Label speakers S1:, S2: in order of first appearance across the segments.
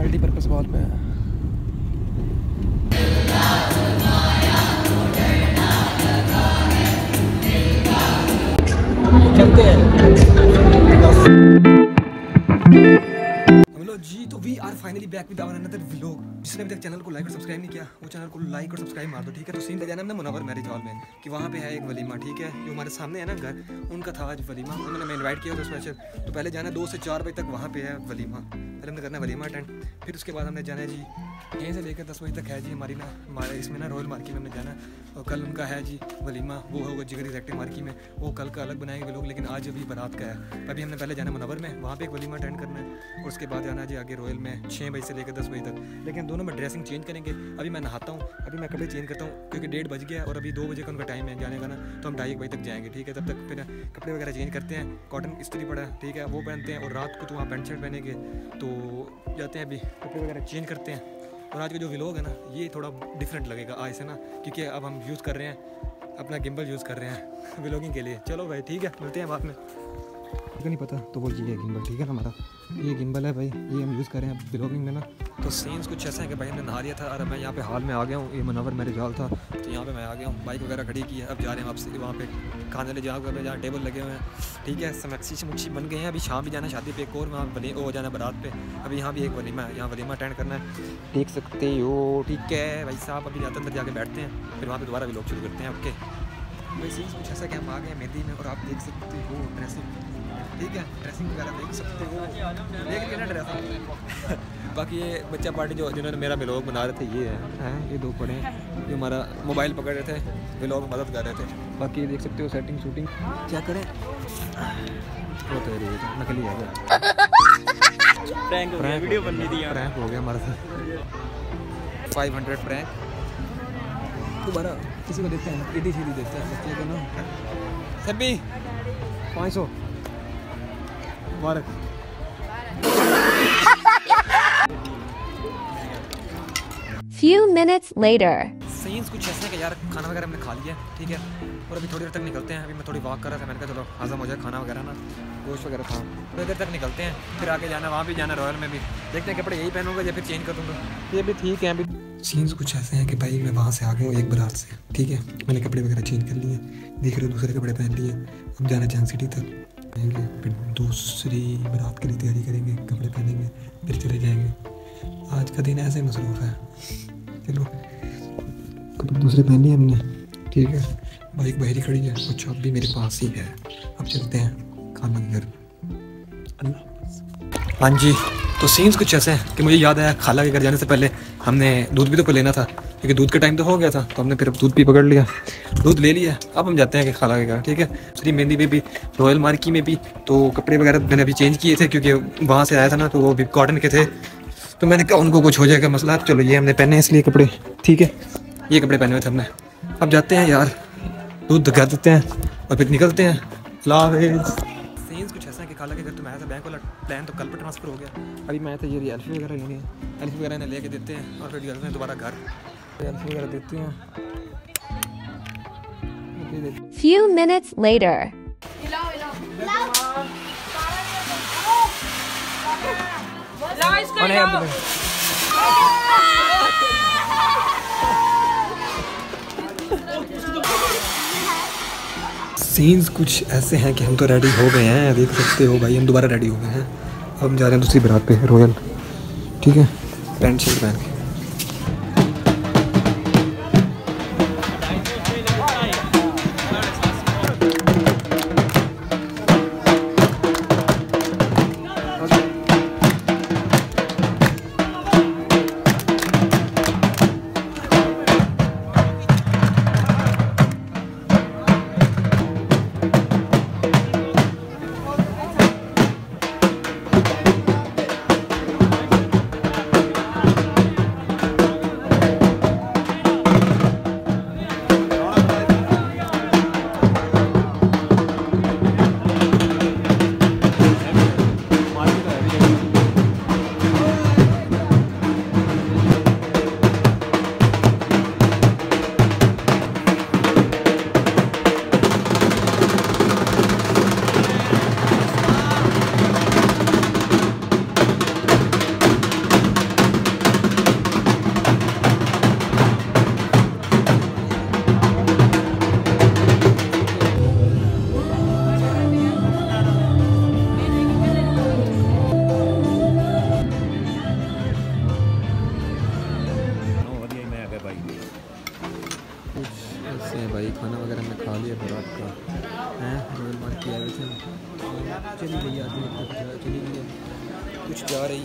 S1: Multipurpose wall पे है। चलते हैं हेलो जी। तो we are finally back with our another vlog. जिसने अभी तक चैनल को लाइक और सब्सक्राइब नहीं किया वो चैनल को लाइक और सब्सक्राइब मार दो, ठीक है। तो सीन ले जाना हमने मुनव्वर मैरिज हॉल में कि वहाँ पे है एक वलीमा, ठीक है। जो हमारे सामने है ना घर, उनका था आज वलीमा। उन्होंने मैं इन्वाइट किया था स्पेशल। तो पहले जाना 2 से 4 बजे तक वहाँ पे है वलीमा। पहले हमने करना वलीमा अटेंड, फिर उसके बाद हमने जाना है जी यहीं से लेकर 10 बजे तक है जी हमारी ना हमारे इसमें ना रॉयल मार्की में हमने जाना। और कल उनका है जी वलीमा, वो होगा जिगर एक्टिव मार्की में, वो कल का अलग बनाएंगे वो लोग, लेकिन आज अभी बारात का है। अभी हमने पहले जाना मुनव्वर में, वहाँ पे एक वलीमा अटेंड करना है। और उसके बाद जाना जी आगे रॉयल में 6 बजे से लेकर 10 बजे तक। लेकिन दोनों में ड्रेसिंग चेंज करेंगे। अभी मैं नहाता हूँ, अभी मैं कपड़े चेंज करता हूँ क्योंकि 1:30 बज गया और अभी 2 बजे का उनका टाइम है जाने का ना। तो हम 2:30 बजे तक जाएंगे, ठीक है। तब तक फिर कपड़े वगैरह चेंज करते हैं, कॉटन इस्त्री पड़ा है, ठीक है, वो पहनते हैं। और रात को तो वहाँ पैंट शर्ट पहनेंगे, तो जाते हैं अभी कपड़े वगैरह चेंज करते हैं। और आज का जो व्लॉग है ना ये थोड़ा डिफरेंट लगेगा आज से ना, क्योंकि अब हम यूज़ कर रहे हैं अपना गिम्बल यूज़ कर रहे हैं व्लॉगिंग के लिए। चलो भाई ठीक है, मिलते हैं बाद में। नहीं पता तो वो ये है गिम्बल, ठीक है ना। हमारा ये गिम्बल है भाई, ये हम यूज़ कर रहे हैं व्लॉगिंग में ना। तो सीन्स कुछ ऐसा है कि भाई हमने नहा लिया था और मैं यहाँ पे हॉल में आ गया हूँ। ये मुनव्वर मैरिज हॉल था, तो यहाँ पे मैं आ गया हूँ। बाइक वगैरह खड़ी की है, अब जा रहे हैं वापसी वहाँ पे खाने ले जगह पे जहाँ टेबल लगे हुए हैं, ठीक है। समक्सी से मुक्सी बन गए हैं। अभी शाम भी जाना शादी पे, एक और वहाँ बने वो जाना बारात पे। अभी यहाँ भी एक वलीमा है, यहाँ वलीमा अटेंड करना है, देख सकते हो, ठीक है भाई साहब। अभी जाते अंदर जाके बैठते हैं, फिर वहाँ पे दोबारा व्लॉग शुरू करते हैं। ओके भाई सीन्स कुछ ऐसा कि हम आ गए मेहंदी में और आप देख सकते हो ड्रेसिंग, ठीक है, ड्रेसिंग वगैरह देख सकते हो, देख लिया ना ड्रेसिंग। बाकी ये बच्चा पार्टी जो जिन्होंने मेरा व्लॉग बना रहे थे ये हैं, ये 2 पड़े हैं जो हमारा मोबाइल पकड़ रहे थे, व्लॉग में मदद कर रहे थे। बाकी ये देख सकते हो सेटिंग शूटिंग क्या करें, वो तो नकली है, प्रैंक हो गया, वीडियो बननी थी, प्रैंक हो गया हमारे साथ। 500 प्रैंक दोबारा किसी को देते हैं, सीधी सीधी देते हैं बच्चे को ना। सभी 500 मुबारक।
S2: Few minutes later.
S1: सीन्स कुछ ऐसे हैं कि यार खाना वगैरह हमने खा लिया, ठीक है। और अभी थोड़ी देर तक निकलते हैं। अभी मैं थोड़ी वॉक कर रहा था, मैंने कहा चलो हज़म हो जाए खाना वगैरह ना, गोश्त वगैरह था। थोड़ी देर तक निकलते हैं, फिर आगे जाना, वहाँ भी जाना रॉयल में भी। देखते हैं कपड़े यही पहनूंगा या फिर चेंज कर दूँगा, ये भी ठीक है। अभी सीन्स कुछ ऐसे हैं कि भाई मैं वहाँ से आ गया हूँ एक बारात से, ठीक है। मैंने कपड़े वगैरह चेंज कर लिए, देख रहे हो दूसरे कपड़े पहन लिए। अब जाना जंग सिटी तक जाएंगे, फिर दूसरी बारात के लिए तैयारी करेंगे, कपड़े पहनेंगे, फिर चले जाएंगे। आज का दिन ऐसे मसरूफ़ है। चलो कपड़े दूसरे पहन लिए हमने, ठीक है। बाइक बाहर ही खड़ी है, कुछ अब भी मेरे पास ही है। अब चलते हैं खाना घर। अल्लाह। हाँ जी, तो सीन्स कुछ ऐसे हैं कि मुझे याद आया खाला के घर जाने से पहले हमने दूध भी तो लेना था, क्योंकि दूध का टाइम तो हो गया था। तो हमने फिर दूध भी पकड़ लिया, दूध ले लिया। अब हम जाते हैं कि खाला के घर, ठीक है। दूसरी मेहंदी में भी, रॉयल मार्की में भी। तो कपड़े वगैरह मैंने अभी चेंज किए थे क्योंकि वहाँ से आया था ना, तो वो भी कॉटन के थे। तो मैंने कहा उनको कुछ हो जाएगा मसला, चलो ये हमने पहने इसलिए कपड़े, ठीक है। ये कपड़े पहने हुए थे हमने। अब जाते हैं यार, दूध दगा देते हैं और फिर निकलते हैं। सीन्स कुछ ऐसा है कि खाला के घर तो मैं आया था, बैंक वाला प्लान तो कल पर ट्रांसफ़र हो गया। अभी मैं था ये एल्फी वगैरह लेने, एल्फी वगैरह ने लेके देते हैं और फिर चलते हैं दोबारा घर, एल्फी वगैरह देते हैं।
S2: Few minutes later.
S1: सीन्स कुछ ऐसे हैं कि हम तो रेडी हो गए हैं, देख सकते हो भाई, हम दोबारा रेडी हो गए हैं। अब हम जा रहे हैं दूसरी बारात पे रॉयल, ठीक है, पैंट शर्ट पहन के।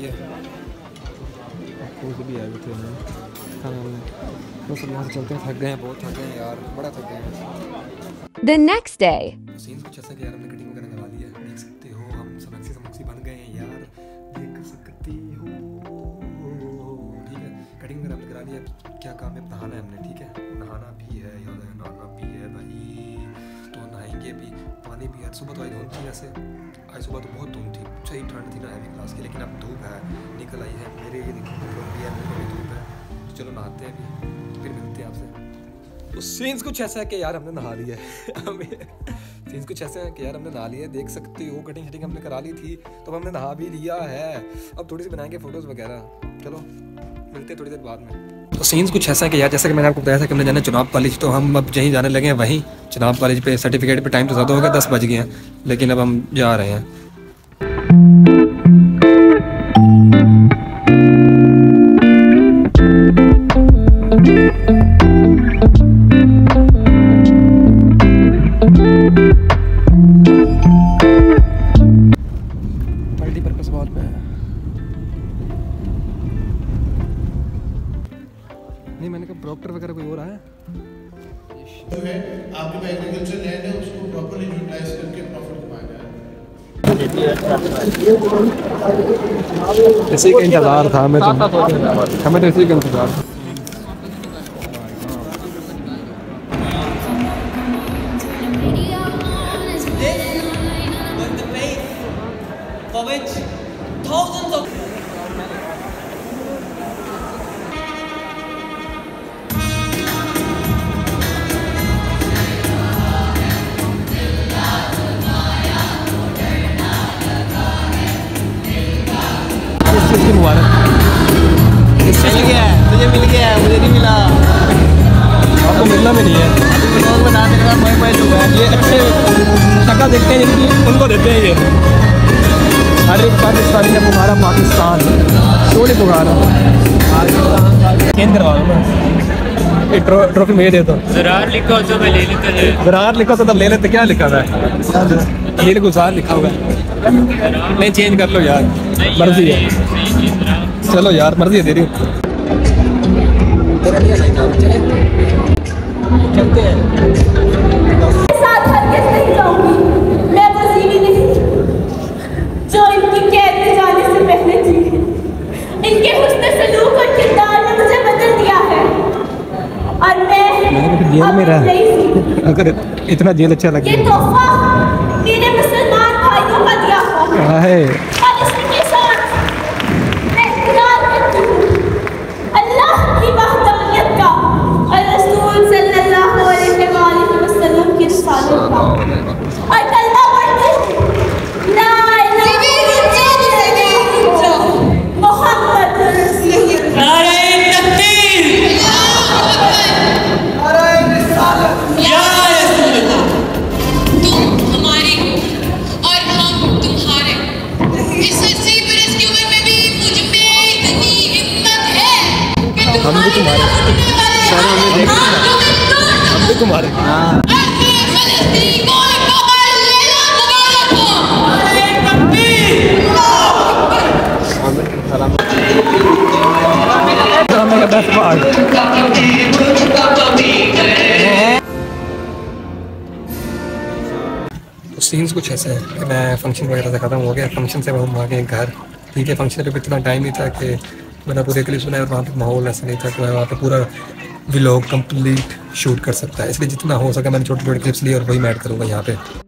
S1: है। भी आए थे खाना हमने बस यहाँ से चलते हैं, थक गए हैं, बहुत थक गए हैं यार, बड़ा थक गए हैं।
S2: The next day.
S1: सीन कुछ ऐसा कि यार हमने कटिंग वगैरह करवा ली है, देख सकते हो हम समक्सी बन गए हैं यार, देख सकते हो। ठीक है, कटिंग वगैरह हमने करा ली है। क्या काम है, नहाना है हमने। ठीक है, नहाना भी है, याद है, नहाना भी है भाई, तो नहाएंगे भी। पानी भी यार, सुबह तो आई धुंध थी, वैसे आज सुबह तो बहुत धुंध थी, सही ठंड थी ना हैवी क्लास की, लेकिन अब धूप है निकल आई है। मेरे ये देखो भी है, मेरे भी धूप है। चलो नहाते हैं अभी, फिर मिलते हैं आपसे। तो सीन्स कुछ ऐसा है कि यार हमने नहा लिया है। सीन्स कुछ ऐसे हैं कि यार हमने नहा लिया है, देख सकते हो। कटिंग शटिंग हमने करा ली थी, तो हमने नहा भी लिया है। अब थोड़ी सी बनाएंगे फोटोज़ वगैरह। चलो मिलते हैं थोड़ी देर बाद में। तो सीन्स कुछ ऐसा है कि यार जैसे कि मैंने आपको बताया था कि हमने जाना चुनाव कॉलेज, तो हम अब यहीं जाने लगे हैं वहीं चुनाव कॉलेज पे। सर्टिफिकेट पे टाइम तो ज़्यादा होगा, 10 बज गए हैं, लेकिन अब हम जा रहे हैं। मल्टीपर्पज़ हॉल में नहीं, मैंने कहा प्रॉक्टर वगैरह कोई और आया
S3: जो है आपके पास एग्रीकल्चर लैंड है, उसको प्रॉपर्ली यूटिलाइज करके प्रॉफिट कमाया जाए।
S1: इसी का इंतजार था हमें तो इसी का इंतजार था।
S4: मुझे मिल गया है, मुझे नहीं मिला।
S1: आपको मिलना भी नहीं है।
S4: लोग बताते हैं
S1: ये अच्छे शक्ल देखते हैं जिनकी, उनको देते हैं ये। हर एक पाकिस्तानी का पुकारा पाकिस्तान, थोड़ी पुकारा केंद्र वाला। ये ट्रॉफी मैं दे दो।
S5: ज़रार लिखा हो तो मैं ले लेता है।
S1: ज़रार लिखा तो तब ले लेते। क्या लिखा था? ये गुजार लिखा होगा। नहीं चेंज कर लो यार, मर्जी है। चलो यार मर्जी है तेरी। चलते हैं।
S6: साथ हरगिज़ नहीं जाऊंगी, मैं वो जीवी नहीं जो इनकी कैद में जाने से पहले थी। इनके हुस्न सलूक और किरदार ने मुझे बदल दिया है, और मैं
S1: जेल में रहा। अगर इतना जेल अच्छा लगे,
S6: ये तोहफा मेरे मुसलमान भाइयों का दिया हुआ
S1: है,
S6: और इसी के साथ मैं इकरार करती हूँ अल्लाह की वहदानियत का और रसूल सल्लल्लाहु अलैहि वसल्लम की रिसालत का, और कलमा पढ़ती हूँ ला इलाहा इल्लल्लाह मुहम्मदुर रसूलुल्लाह।
S1: हम भी तुम्हारे सर, हमें देख हम भी तुम्हारे। तो सीन्स कुछ ऐसे हैं कि मैं फंक्शन वगैरह से ख़त्म हो गया, फंक्शन से हम आ गए घर। ठीक है, फंक्शन पे इतना टाइम नहीं था कि मैंने पूरे क्लिप्स बनाए, और वहाँ पे माहौल ऐसा नहीं था कि मैं वहाँ पे पूरा व्लॉग कंप्लीट शूट कर सकता है, इसलिए जितना हो सका मैंने छोटे छोटे क्लिप्स लिए और वही मैं ऐड करूँगा यहाँ पे।